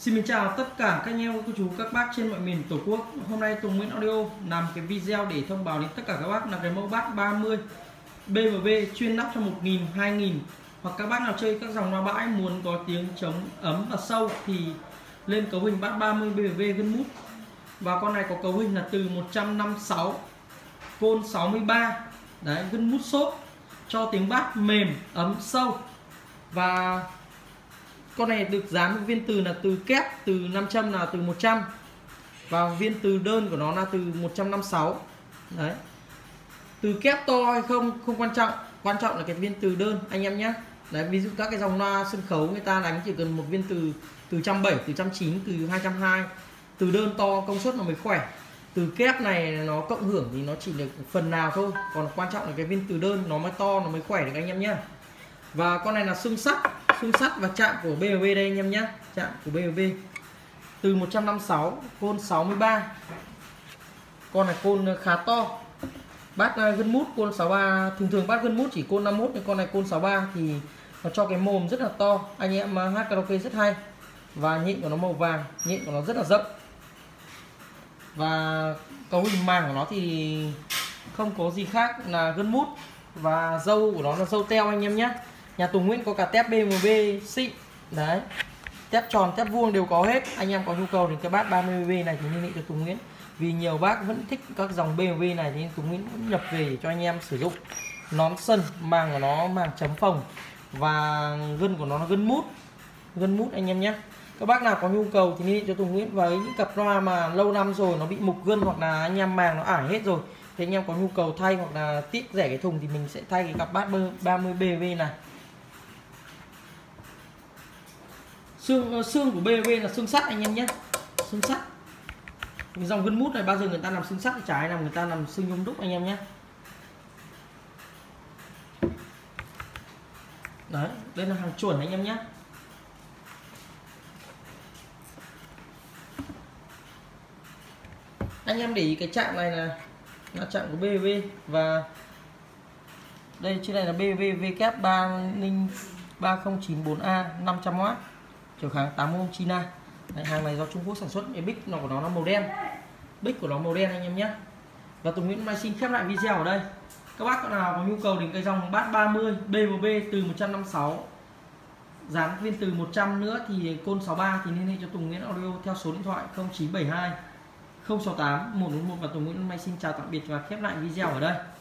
Xin chào tất cả các anh em cô chú các bác trên mọi miền Tổ quốc. Hôm nay Tùng Nguyễn Audio làm cái video để thông báo đến tất cả các bác là cái mẫu bát 30 BMW chuyên lắp cho 1000, 2000 hoặc các bác nào chơi các dòng loa bãi muốn có tiếng trống ấm và sâu thì lên cấu hình bát 30 BMW gân mút. Và con này có cấu hình là từ 156 côn 63. Đấy, gân mút xốp cho tiếng bát mềm, ấm, sâu. Và con này được dán viên từ là từ kép, từ nam châm là từ 100 và viên từ đơn của nó là từ 156. Đấy. Từ kép to hay không quan trọng, quan trọng là cái viên từ đơn anh em nhé. Đấy, ví dụ các cái dòng loa sân khấu người ta đánh chỉ cần một viên từ 170, từ 190, từ 220. Từ đơn to công suất nó mới khỏe. Từ kép này nó cộng hưởng thì nó chỉ được phần nào thôi, còn quan trọng là cái viên từ đơn nó mới to, nó mới khỏe được anh em nhé. Và con này là xương sắt và chạm của BMW đây anh em nhé. Chạm của BMW từ 156 côn 63. Con này côn khá to. Bát gân mút côn 63, thường bát gân mút chỉ côn 51, nhưng con này côn 63 thì nó cho cái mồm rất là to. Anh em hát karaoke rất hay. Và nhịn của nó màu vàng, nhịn của nó rất là rộng. Và cấu hình màng của nó thì không có gì khác là gân mút. Và dâu của nó là dâu teo anh em nhé. Nhà Tùng Nguyễn có cả tép BMW xịn. Đấy, tép tròn, tép vuông đều có hết. Anh em có nhu cầu thì cái bát 30BMW này thì liên hệ cho Tùng Nguyễn. Vì nhiều bác vẫn thích các dòng BMW này thì Tùng Nguyễn cũng nhập về để cho anh em sử dụng. Nón sân, màng của nó màng chấm phồng. Và gân của nó là gân mút anh em nhé. Các bác nào có nhu cầu thì liên hệ cho Tùng Nguyễn. Với những cặp loa mà lâu năm rồi nó bị mục gân hoặc là anh em màng nó ải hết rồi thì anh em có nhu cầu thay hoặc là tiếc rẻ cái thùng thì mình sẽ thay cái cặp bát 30BMW này. Xương của BMW là xương sắt anh em nhé, xương sắt. Cái dòng gân mút này bao giờ người ta làm xương sắt trái làm người ta làm xương nhôm đúc anh em nhé. Đấy, đây là hàng chuẩn anh em nhé. Anh em để ý cái chạm này là chạm của BMW. Và đây trên này là BMW WK3094A 500W, chiều kháng 80 ohm China. Đấy, hàng này do Trung Quốc sản xuất. Cái bích của nó là màu đen, bích của nó màu đen anh em nhé. Và Tùng Nguyễn hôm nay xin khép lại video ở đây. Các bác nào có nhu cầu đến cái dòng bát 30 BMW từ 156 dán viên từ 100 nữa thì côn 63 thì liên hệ cho Tùng Nguyễn Audio theo số điện thoại 0972 068 141. Và Tùng Nguyễn hôm nay xin chào tạm biệt và khép lại video ở đây.